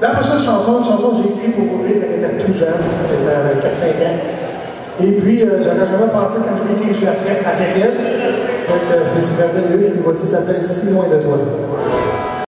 la prochaine chanson, une chanson que j'ai écrite pour Audrey quand elle était tout jeune, elle avait 4-5 ans. Et puis, j'aurais jamais pensé quand je l'ai écrit que je l'ai fait avec elle. Donc, c'est merveilleux. Et voici, ça s'appelle Si loin de toi.